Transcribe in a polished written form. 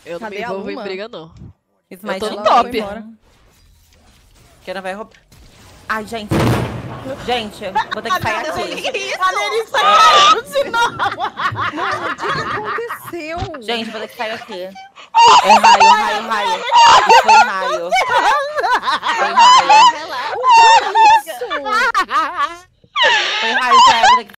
Eu não me Cadê a envolvo em Luma? briga, não. Smite tô no ela top. foi embora. Que ela vai roubar. Ai, gente. Gente, vou ter que sair aqui. Vanessa caiu de novo. Mano, o que que aconteceu? Gente, vou ter que sair aqui. É raio, raio, raio.